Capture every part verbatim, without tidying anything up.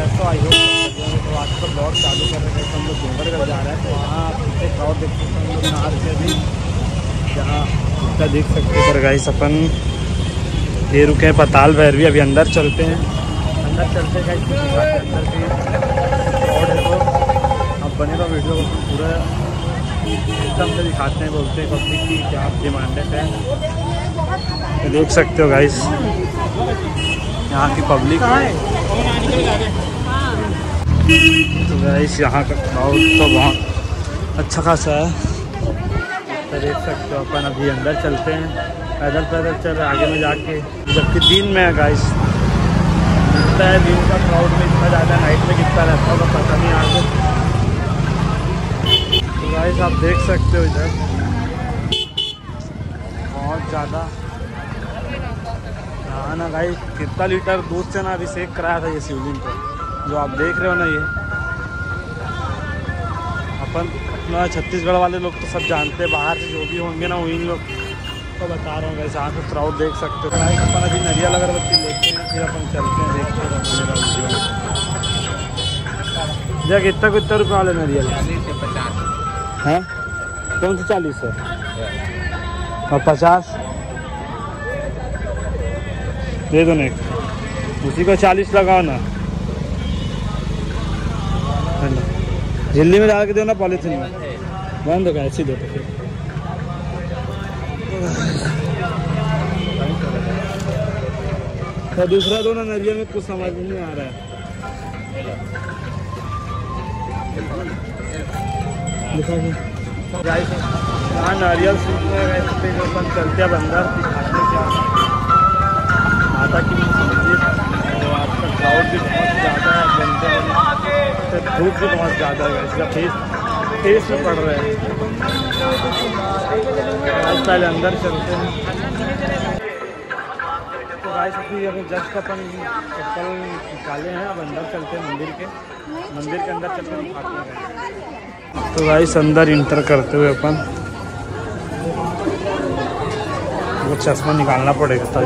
कैसे आई हो। तो आज का ब्लॉग चालू कर रहे थे, हम लोग डोंगरगढ़ जा रहे हैं। तो वहाँ पीछे क्राउड देख सकते हैं हम लोग नहर से भी, जहाँ इसका देख सकते हैं। पर गाइस अपन ये रुके हैं पताल भैरवी, अभी अंदर चलते हैं। अंदर चलते हैं गाइस, अंदर भी क्राउड है। तो अब बनेगा वीडियो पूरा एकदम से दिखाते हैं, बोलते हैं पब्लिक की क्या डिमांडेड है। तो देख सकते हो गाइस यहाँ की पब्लिक। तो गाइस यहाँ का क्राउड तो बहुत अच्छा खासा है। तो देख सकते हो अपन अभी अंदर चलते हैं, पैदल पैदल चल रहे आगे में जाके। जबकि दिन में है गाइस, दिखता है दिन का क्राउड में इतना ज़्यादा, नाइट में कितना रहता होगा पता नहीं आगे। तो गाइस आप देख सकते हो इधर बहुत ज़्यादा। हाँ ना गाइस, कितना लीटर दूध से ना अभिषेक कराया था ये शिवलिंग को, जो आप देख रहे हो ना। ये अपन अपना छत्तीसगढ़ वाले लोग तो सब जानते हैं, बाहर से जो भी होंगे ना वही लोग तो बता रहा हूँ। गाइस यहाँ पे क्राउड देख सकते हो। गाइस अपन अभी नारियल अगरबत्ती लेते हैं, फिर अपन चलते हैं, देखते हैं। जब कितना कितना रुपये वाले नारियल? चालीस से पचास है। कौन सी चालीस है और पचास? दे दो ना, उसी को चालीस लगाओ ना। झिल्ली में डाल के दो ना, पॉलीथीन में बंद होगा, ऐसी दो। तो फिर तो दूसरा दो ना, नरियल में कुछ समझ नहीं आ रहा है। हाँ नारियल अपन चलते हैं अंदर, माता की मंदिर। तो आपका क्राउड भी बहुत ज़्यादा है, बनते तो धूप भी बहुत ज़्यादा है, इसका फेस फेस में पड़ रहा है। आज पहले अंदर चलते हैं। तो गाइस अभी अभी जस्ट अपन चप्पल निकाले हैं, अब अंदर चलते हैं मंदिर के मंदिर के अंदर चलते हैं, दिखाते हैं। तो गाइस अंदर इंटर करते हुए अपन वो चश्मा निकालना पड़ेगा तभी।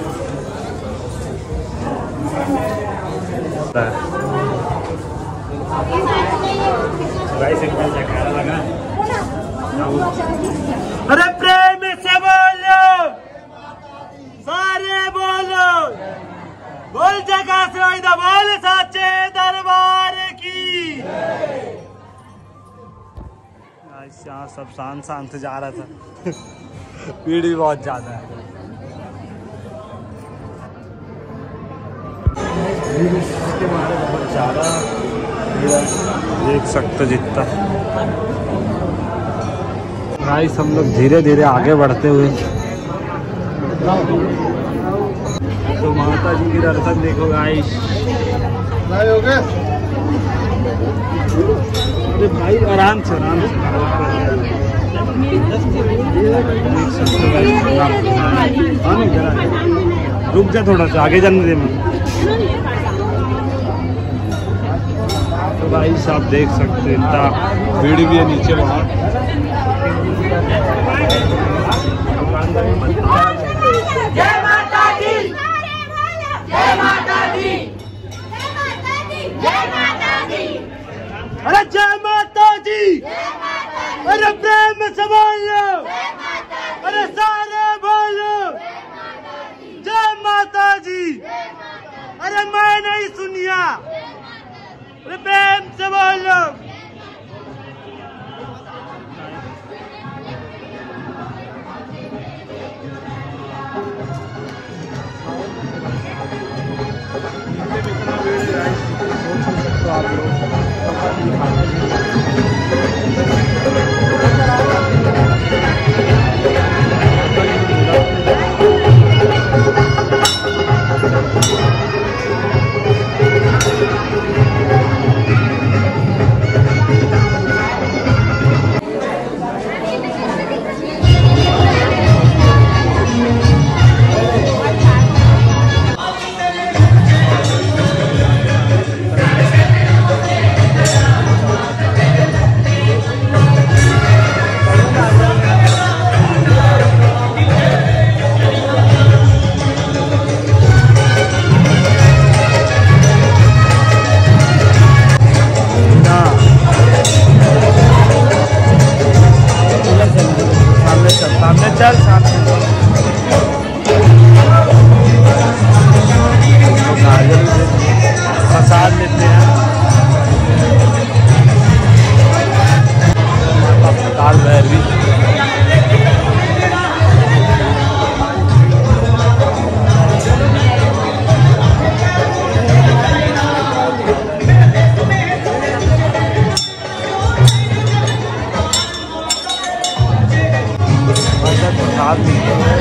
गाइस एकदम जयकारा लगा। अरे प्रेम से बोलो, सारे बोलो, बोल जगह से इधर बोल साचे दरबार की। गाइस यहाँ सब शांत शांत जा रहा था। भीड़ भी बहुत ज्यादा है। इसके बारे में बहुत ज़्यादा देख सकते जितना। गाइस हम लोग धीरे धीरे आगे बढ़ते हुए, तो माता जी की दर्शन देखो गाइस। अरे भाई आराम से आराम से रुक जा, थोड़ा सा आगे जाने दे। तो भाई आप देख सकते हैं इतना भीड़ भी है नीचे वहाँ। जय माता दी, जय माता दी, जय माता दी। अरे जय माता दी, अरे प्रेम से बोलो, अरे सारे बोलो जय माता जी। अरे मैं नहीं सुनिया, अरे प्रेम से बोलो। आप लोग प्रसाद लेते हैं। काल भैरवी प्रसाद मिलते हैं।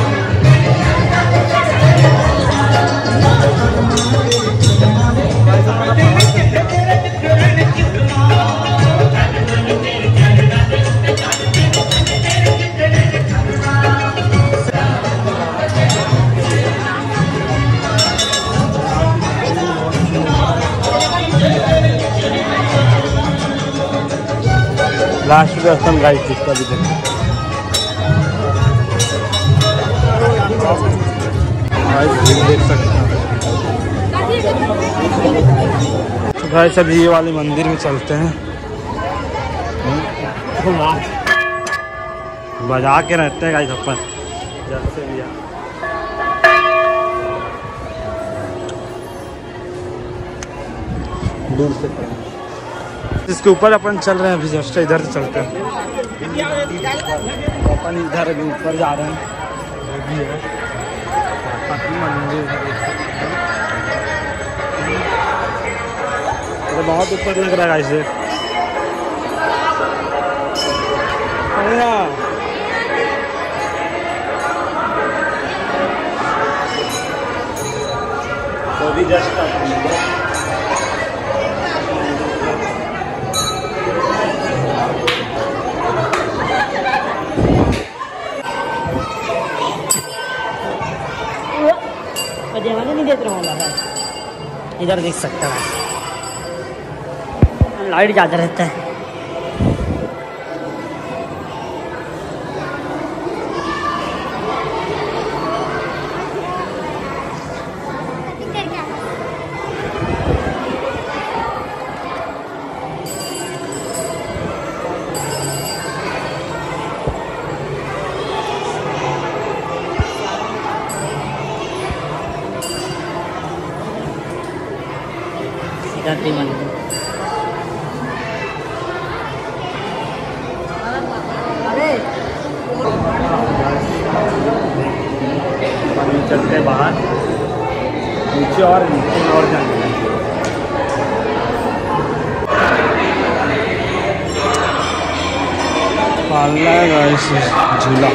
लास्ट दर्शन गाइस जिसका भी देखो देख सकते हैं। तो गाइस अभी ये वाले मंदिर में चलते हैं। बजा के रहते हैं गाइस अपन जैसे भी दूर से इसके ऊपर अपन चल रहे हैं। अभी जस्ट इधर से चलते हैं। अपन इधर अभी ऊपर जा रहे हैं। वो भी है मंदिर तो बहुत ऊपर लग रहा है इसे। तो भी जस्ट देवाने नहीं देख रहा हूँ। इधर देख सकते हैं लाइट ज़्यादा रहता है। जाती मंदिर चलते हैं बाहर नीचे और नीचे और जाएंगे। पालना है गाइस झूला।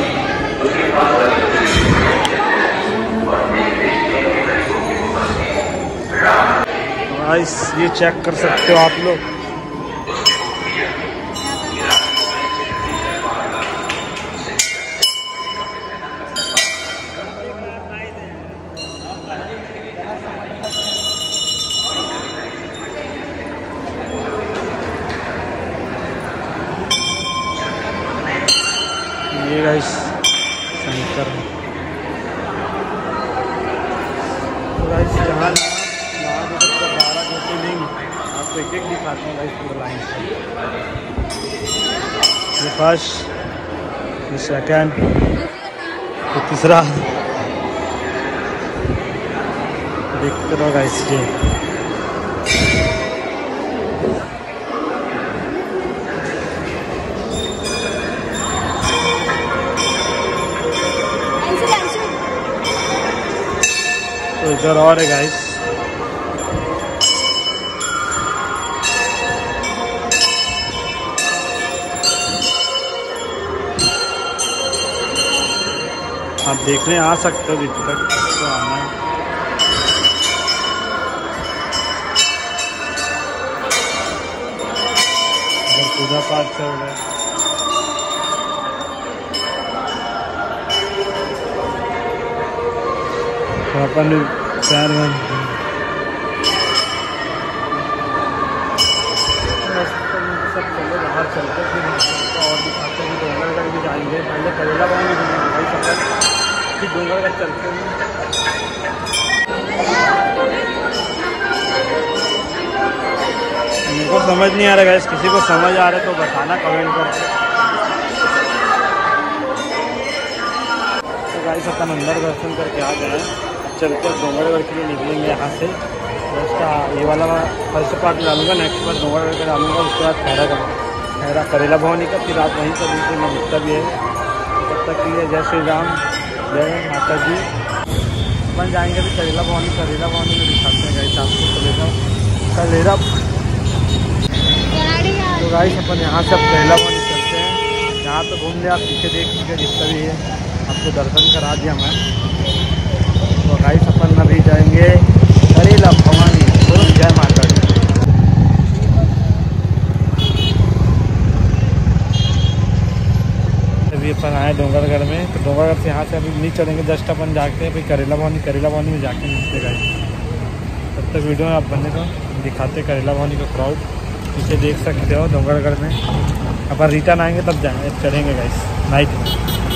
गाइस ये चेक कर सकते हो आप लोग। ये गाइस शंकर है। तो गाइस यहाँ बारह ज्योतिर्लिंग आपको एक एक दिखाते हैं गाइस पूरा लाइन से। ये फर्स्ट, ये सेकेंड, ये तीसरा देखते रहो गाइस। ये तो इधर और है गाइस। आप देखने आ सकते हो इधर तक तो आना है। इधर पूजा पाठ चल रहा है। तो अपन पैर में सब चलो बाहर चलते फिर और दिखाते हैं। डोंगरगढ़ भी जाएंगे। पहले करेला बांध भी भाई सफर फिर डोंगरगढ़ चलते हैं। मेरे को समझ नहीं आ रहा है। किसी को समझ आ रहा है तो बताना कमेंट करके। तो गाइस अपन अंदर दर्शन करके आ गए हैं। चलते डोंगरगढ़ के लिए निकलेंगे यहाँ से। जस्ट ये वाला फर्स्ट पार्ट डालूंगा, नेक्स्ट पार्ट डोंगरगढ़ का डालूंगा, उसके बाद खैरा का खैरा करेला भवानी का, फिर आप वहीं पर दूसरे में दिखता भी है। तब तक के लिए जय श्री राम, जय माता जी। अपन जाएंगे अभी करेला भवानी, करेला भवानी में दिखाते हैं गाइस आपको करेला करेला। तो गाइस अपन यहाँ से अब करेला भवानी चलते हैं, यहाँ तो घूम ले आप पीछे देख लीजिए जितना भी है, आपको दर्शन करा दिया मैं। तो गाइस अपन अभी जाएंगे करेला भवानी, तो जय माता दी। अभी अपन आए डोंगरगढ़ में, तो डोंगरगढ़ से यहाँ से अभी नहीं चलेंगे, जस्ट अपन जाते हैं भाई करेला भवानी, करेला भवानी में जाके मिलते गाइस। तब तक वीडियो में आप बने तो दिखाते करेला भवानी का क्राउड, इसे देख सकते हो डोंगरगढ़ में। अपन रिटर्न आएंगे तब जाएंगे चलेंगे गाइस नाइट में।